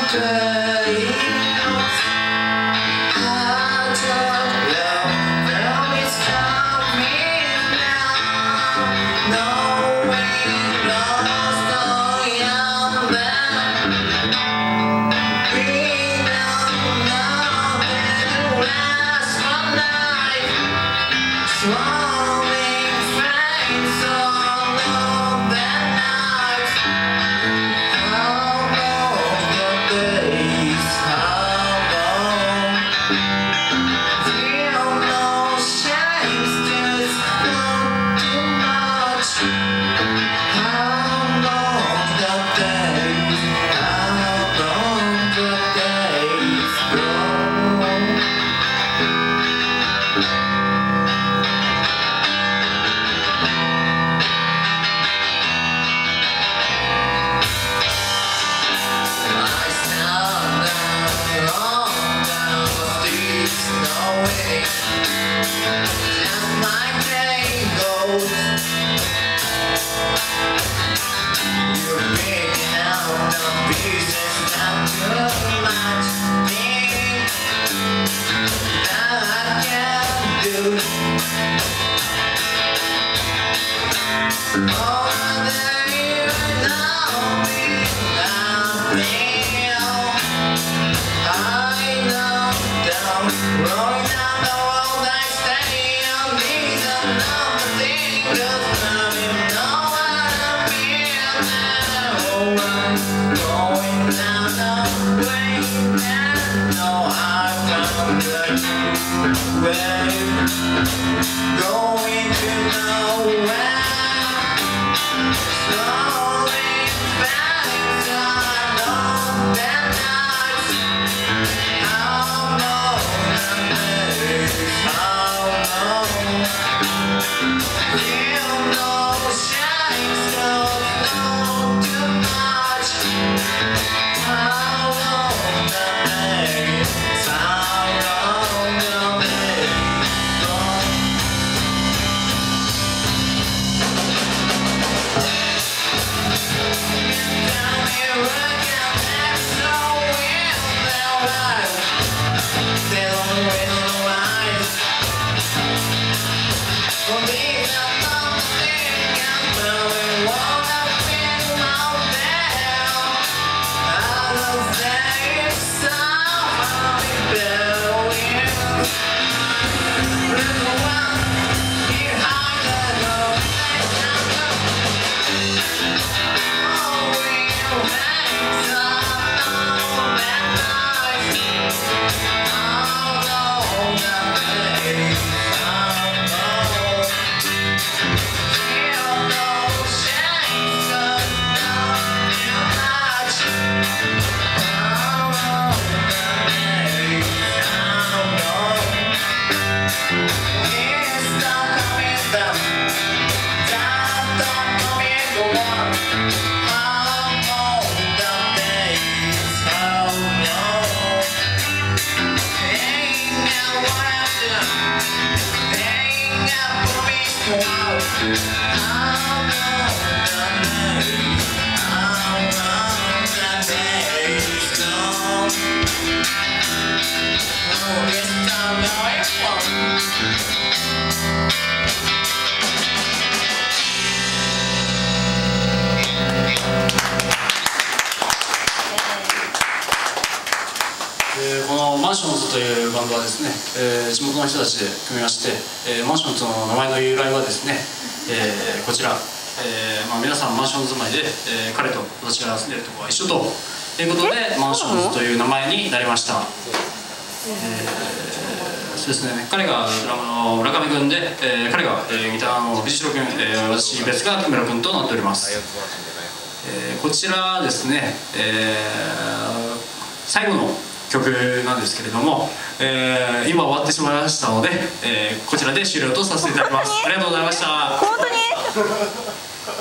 このマンションズというバンドはですね、地元の人たちで組みまして、マンションズの名前の由来はですね、こちら、皆さんマンション住まいで、彼と私が住んでいるところは一緒ということでマンションズという名前になりました。そうですね、彼がドラムの村上君で、彼が、ギターの藤代君、私ベースが木村君となっております。こちらですね、最後の曲なんですけれども、今終わってしまいましたので、こちらで終了とさせていただきます。ありがとうございました。 本当に